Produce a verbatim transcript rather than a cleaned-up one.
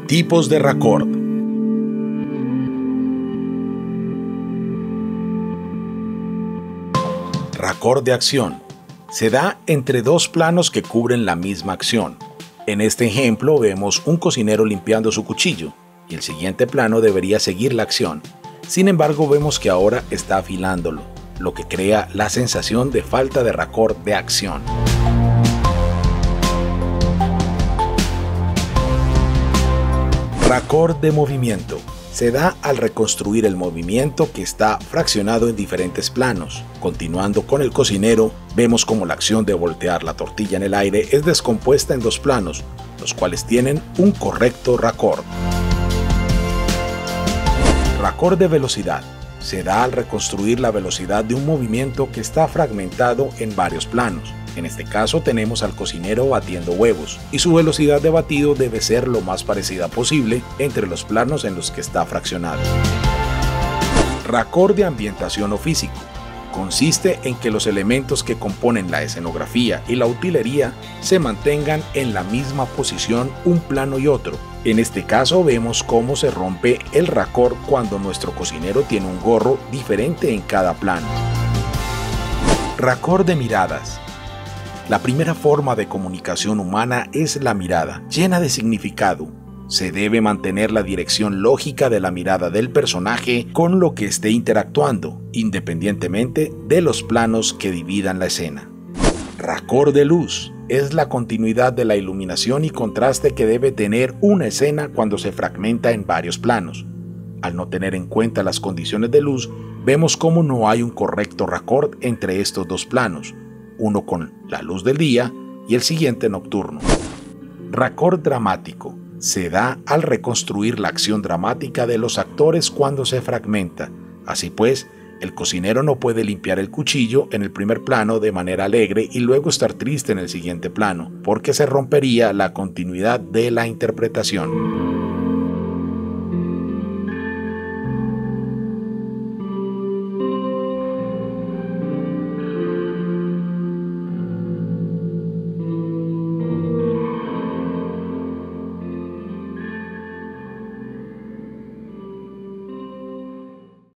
Tipos de raccord. Raccord de acción. Se da entre dos planos que cubren la misma acción. En este ejemplo vemos un cocinero limpiando su cuchillo y el siguiente plano debería seguir la acción. Sin embargo, vemos que ahora está afilándolo, lo que crea la sensación de falta de raccord de acción. Raccord de movimiento. Se da al reconstruir el movimiento que está fraccionado en diferentes planos. Continuando con el cocinero, vemos como la acción de voltear la tortilla en el aire es descompuesta en dos planos, los cuales tienen un correcto raccord. Raccord de velocidad. Se da al reconstruir la velocidad de un movimiento que está fragmentado en varios planos. En este caso tenemos al cocinero batiendo huevos, y su velocidad de batido debe ser lo más parecida posible entre los planos en los que está fraccionado. Raccord de ambientación o físico. Consiste en que los elementos que componen la escenografía y la utilería se mantengan en la misma posición un plano y otro. En este caso vemos cómo se rompe el raccord cuando nuestro cocinero tiene un gorro diferente en cada plano. Raccord de miradas. La primera forma de comunicación humana es la mirada, llena de significado. Se debe mantener la dirección lógica de la mirada del personaje con lo que esté interactuando, independientemente de los planos que dividan la escena. Raccord de luz. Es la continuidad de la iluminación y contraste que debe tener una escena cuando se fragmenta en varios planos. Al no tener en cuenta las condiciones de luz, vemos cómo no hay un correcto raccord entre estos dos planos, uno con la luz del día y el siguiente nocturno. Raccord dramático. Se da al reconstruir la acción dramática de los actores cuando se fragmenta. Así pues, el cocinero no puede limpiar el cuchillo en el primer plano de manera alegre y luego estar triste en el siguiente plano, porque se rompería la continuidad de la interpretación.